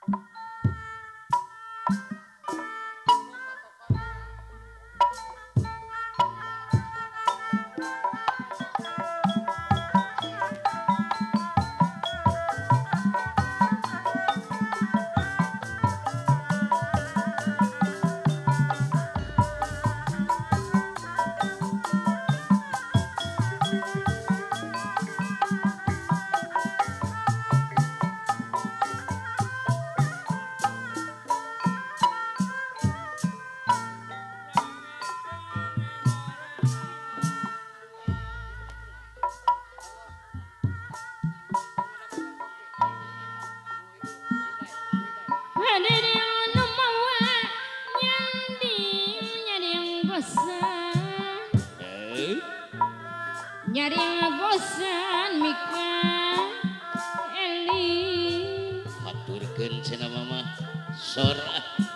Nyaring bosan Mika Eli haturkeun cenah mama sora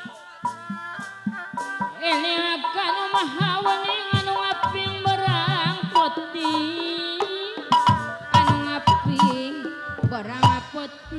Eli kanu mahawening anu ngaping barang poti anu ngaping barang poti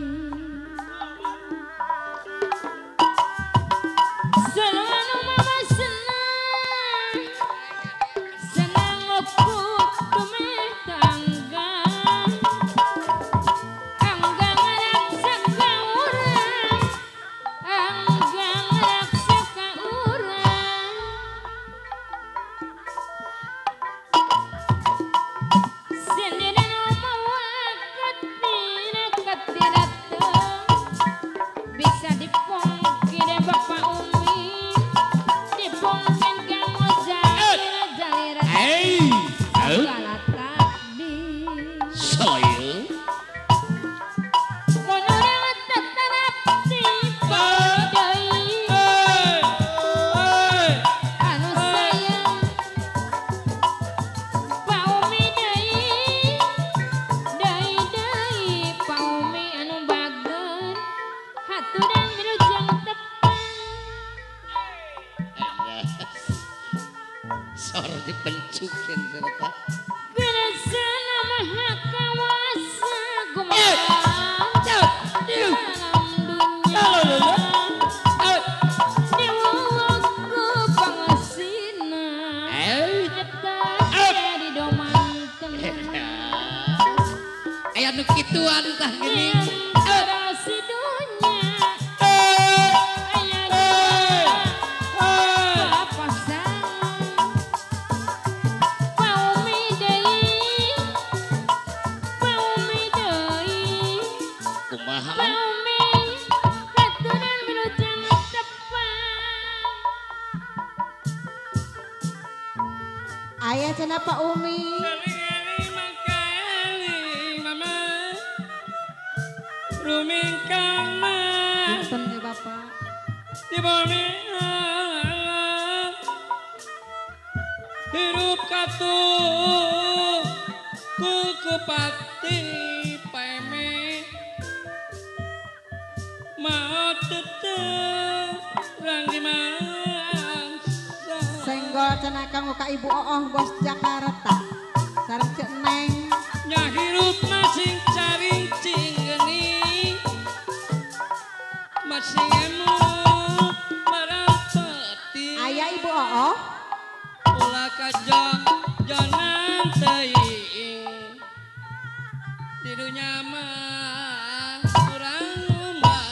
sor dipencukin ternyata Binasana maha kawasa gumantung dalam dunia Dewaku pangasina Eta jadi domanten aya nu kituan tah gini si dunia Ayah cenah Pak Umi. Rumingkana Punten ya Bapak. di bumi hirup katu ku kepati peme mau tetep ranggi mangsa Senggol cenah kanggo ka Ibu Ooh bos Jakarta. Sareng Cek Neng. nya hirup masing carincing geni masing emu marapati Ayah Ibu Ooh. ulah kajang jangan teuing di dunya mah urang umbar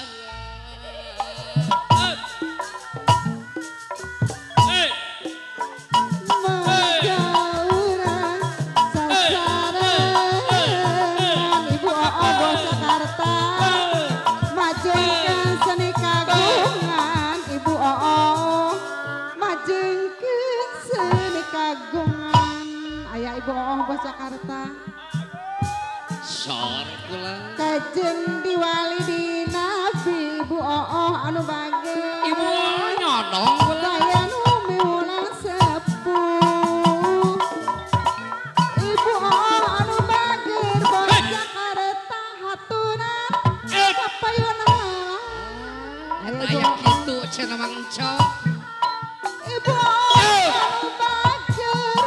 Ibu Ooh bos Jakarta. Majengkeun seni kagungan Ibu Ooh. Majengkeun seni kagungan. Ayah Ibu Ooh bos Jakarta. sor kula Kajen diwali di Nabi Ibu Ooh anu bage. ibu nyonong kula Saya nu miulang sepuh. Ibu Ooh anu bager bos Jakarta haturan kapayunan. aya kitu cenah mangcok Ibu Ooh anu bager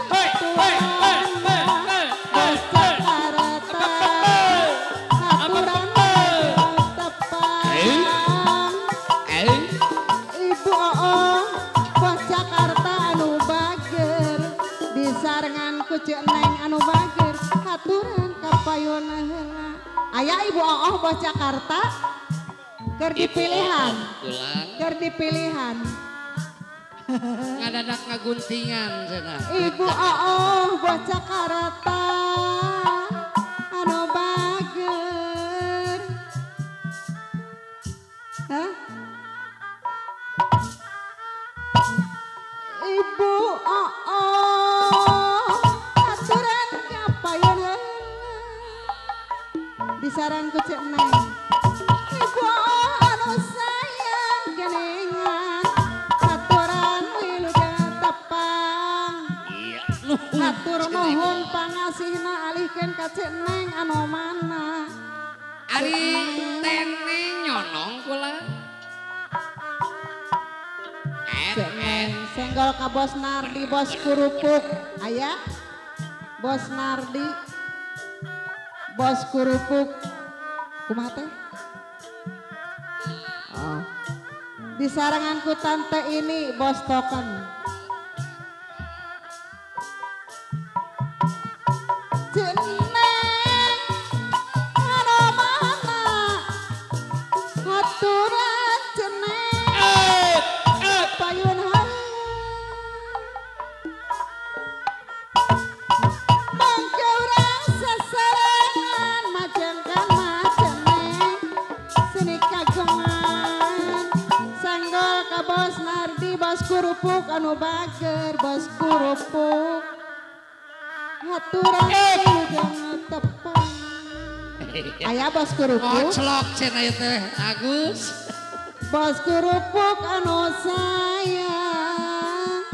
haturan bos Jakarta haturan kapayun heula. Aya Ibu Oh bos Jakarta keur dipilihan. Ulang. Keur dipilihan. Ngadadak ngaguntingan cenah. Ibu Oh bos Jakarta anu bager. Hah? Ibu Oh aturan kapayun heula. Disaran ku Cek Neng. Ibu anu sayang geningan aturan wilujeng tepang. Iya. Atur nuhun pangasihna alihkeun ka Cek Neng anu mana. Ari tene nyonong kula. Cek Neng senggol ka Bos Nardi bos kurupuk. Aya Bos Nardi bos kurupuk. Kumaha teh? Oh. Disaranganku tante ini bos token. Jeneng anu mana aturan jeneng payun mangke urang sasarengan majengkan majeneng seni kagungan senggol ka Bos Nardi bos kurupuk anu bager bos kurupuk aturan wilujeng tepang. Aya bos kurupuk Ngoclok cenah ieu teh Agus. bos kurupuk anu sayang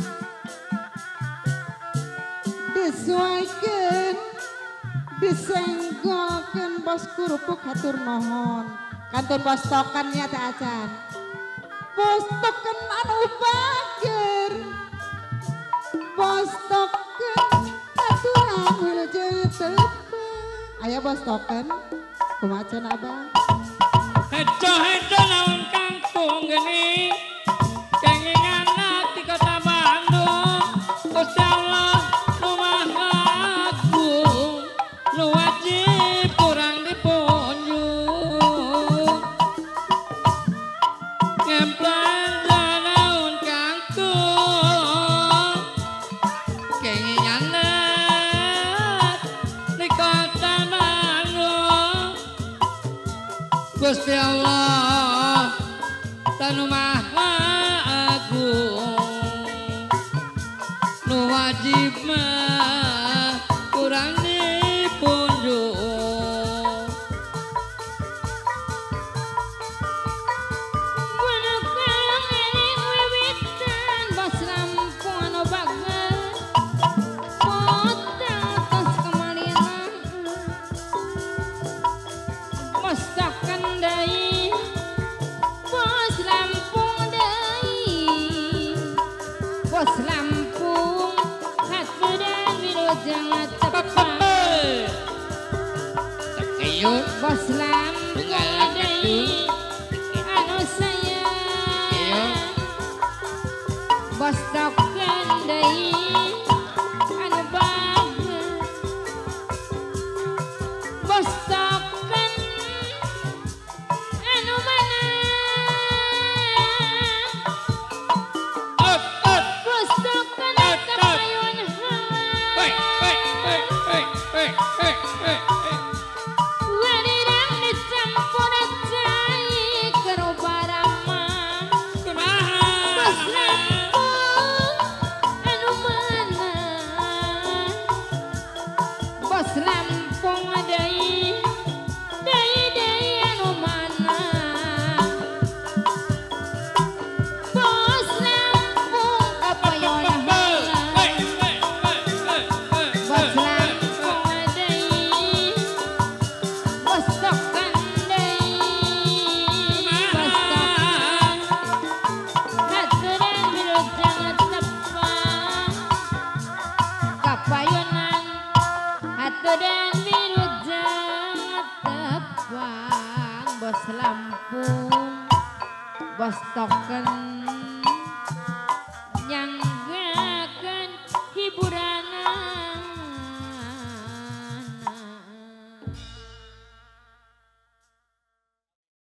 disuaikeun disenggolkeun bos kurupuk hatur nuhun kantun bos token ya teh acan bos token anu bager bos token aturan wilujeng tepang. Aya bos token kumaha cenah Abang? Hejo-hejo naon kangkung geuning kengingan di kota Bandung. Gusti Allah nu Maha Agung nu wajib kurang dipunjung. Ngemplang naon kangkung Kengingan di kota Bandung. Gusti Allah tanu Maha Agung nu wajib mah kurang dipunjung. Bos Lampung anu bager hotel tos kemalinan bos token deui bos Lampung deui bos Lampung haturan wilujeng tepang Tekeyut bos Lampung deui anu sayang bos token deui anu bager bos token anu mana bos token kapayun wadirang dicampur cai kerubarama bos Lampung anu mana bos Lampung deui anu mana bos Lampung kapayun bos Lampung deui bos token deui bos token haturan wilujeng tepang kapayunan haturan wilujeng tepang bos Lampung bos token